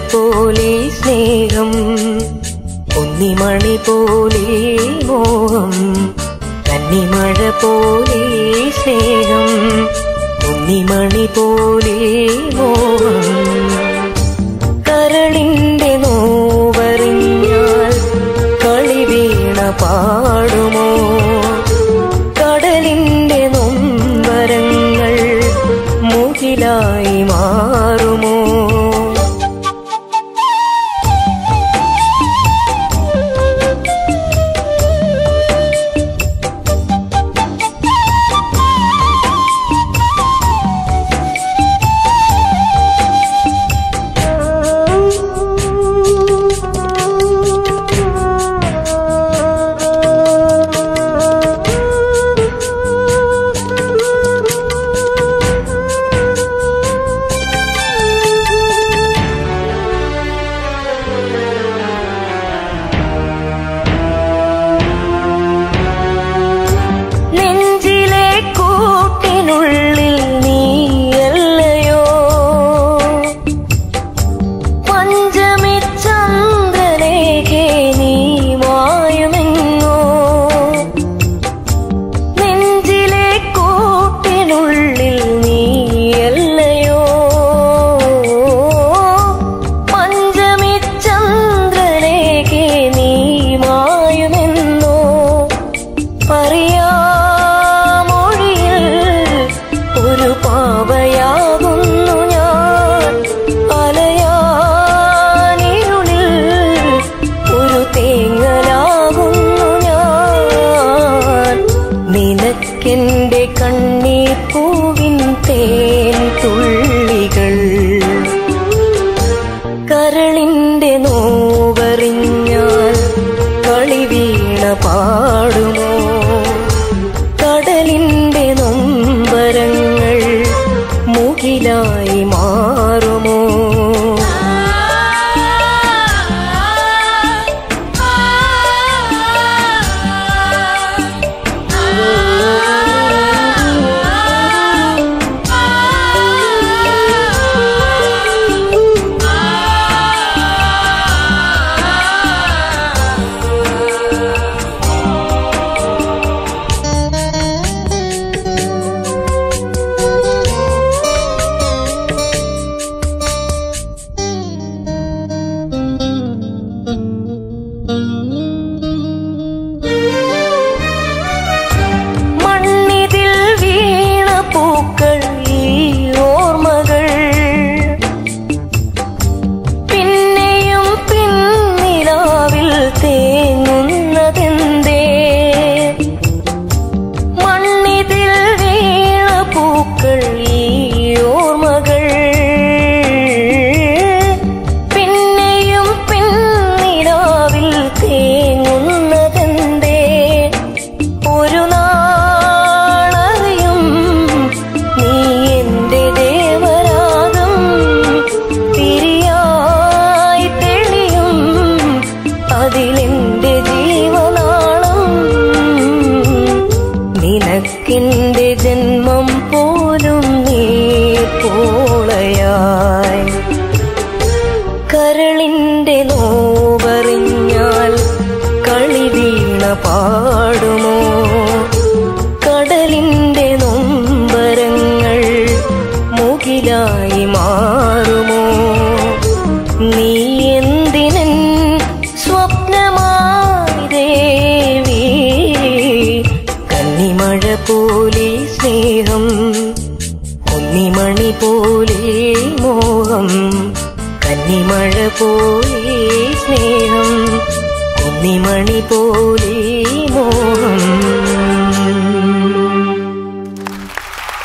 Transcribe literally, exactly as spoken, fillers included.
പോലെ സ്നേഹം, ഉണ്ണിമണി പോലെ മോഹം. കന്നിമഴ പോലെ സ്നേഹം, ഉണ്ണിമണി പോലെ മോഹം. കരളിന്റെ നോവറിഞ്ഞാൽ കളിവീണ പാടുമോ? കടലിന്റെ നൊമ്പരങ്ങൾ മുകിലായി മാറുമോ? നിനക്കെന്റെ കണ്ണീർ പൂവിൻ തേൻ തുള്ളികൾ. കരളിന്റെ നോവറിഞ്ഞാൽ കളിവീണ പാടുമോ? കടലിന്റെ നൊമ്പരങ്ങൾ മുകിലായി മാറുമോ? നിനക്കെന്റെ ജന്മം പോലും നീ പോളയായി. കരളിന്റെ നോവറിഞ്ഞാൽ കളിവീണ പാടുമോ? കടലിന്റെ നൊമ്പരങ്ങൾ മുകിലായി മാറുമോ? നീ എന്തിനൻ സ്വപ്നമായി ദേവി? കന്നിമഴ പോലെ സ്നേഹം, ഉണ്ണിമണി പോലെ മോഹം. കന്നിമഴ പോലെ സ്നേഹം, ഉണ്ണിമണി പോലെ മോഹം.